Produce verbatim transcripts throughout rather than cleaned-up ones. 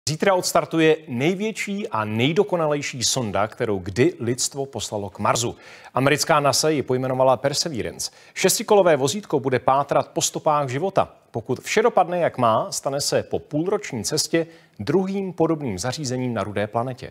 Zítra odstartuje největší a nejdokonalejší sonda, kterou kdy lidstvo poslalo k Marsu. Americká NASA ji pojmenovala Perseverance. Šestikolové vozítko bude pátrat po stopách života. Pokud vše dopadne jak má, stane se po půlroční cestě druhým podobným zařízením na rudé planetě.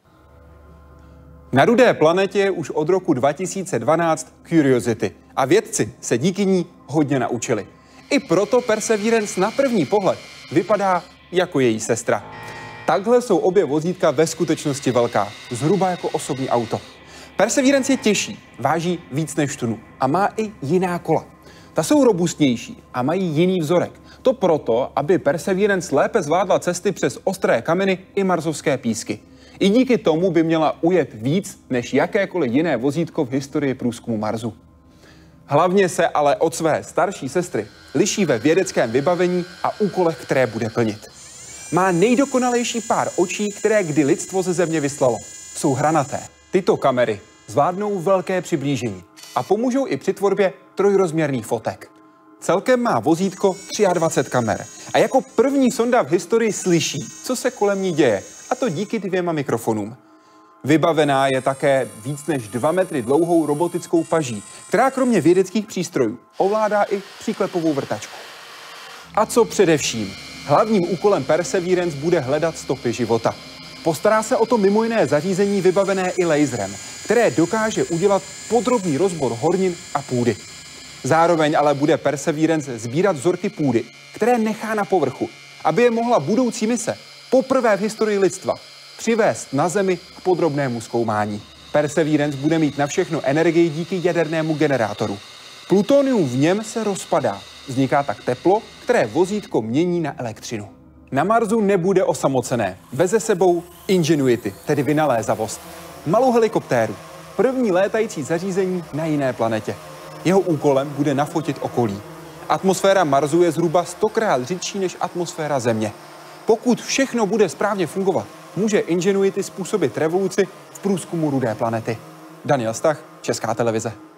Na rudé planetě už od roku dva tisíce dvanáct Curiosity a vědci se díky ní hodně naučili. I proto Perseverance na první pohled vypadá jako její sestra. Takhle jsou obě vozítka ve skutečnosti velká, zhruba jako osobní auto. Perseverance je těžší, váží víc než tunu a má i jiná kola. Ta jsou robustnější a mají jiný vzorek. To proto, aby Perseverance lépe zvládla cesty přes ostré kameny i marsovské písky. I díky tomu by měla ujet víc než jakékoliv jiné vozítko v historii průzkumu Marsu. Hlavně se ale od své starší sestry liší ve vědeckém vybavení a úkolech, které bude plnit. Má nejdokonalejší pár očí, které kdy lidstvo ze Země vyslalo. Jsou hranaté. Tyto kamery zvládnou velké přiblížení a pomůžou i při tvorbě trojrozměrných fotek. Celkem má vozítko dvacet tři kamer a jako první sonda v historii slyší, co se kolem ní děje, a to díky dvěma mikrofonům. Vybavená je také víc než dva metry dlouhou robotickou paží, která kromě vědeckých přístrojů ovládá i příklepovou vrtačku. A co především? Hlavním úkolem Perseverance bude hledat stopy života. Postará se o to mimo jiné zařízení vybavené i laserem, které dokáže udělat podrobný rozbor hornin a půdy. Zároveň ale bude Perseverance sbírat vzorky půdy, které nechá na povrchu, aby je mohla budoucí mise poprvé v historii lidstva přivést na Zemi k podrobnému zkoumání. Perseverance bude mít na všechno energii díky jadernému generátoru. Plutonium v něm se rozpadá. Vzniká tak teplo, které vozítko mění na elektřinu. Na Marsu nebude osamocené. Veze sebou Ingenuity, tedy vynalézavost. Malou helikoptéru. První létající zařízení na jiné planetě. Jeho úkolem bude nafotit okolí. Atmosféra Marsu je zhruba stokrát řidší než atmosféra Země. Pokud všechno bude správně fungovat, může Ingenuity způsobit revoluci v průzkumu rudé planety. Daniel Stach, Česká televize.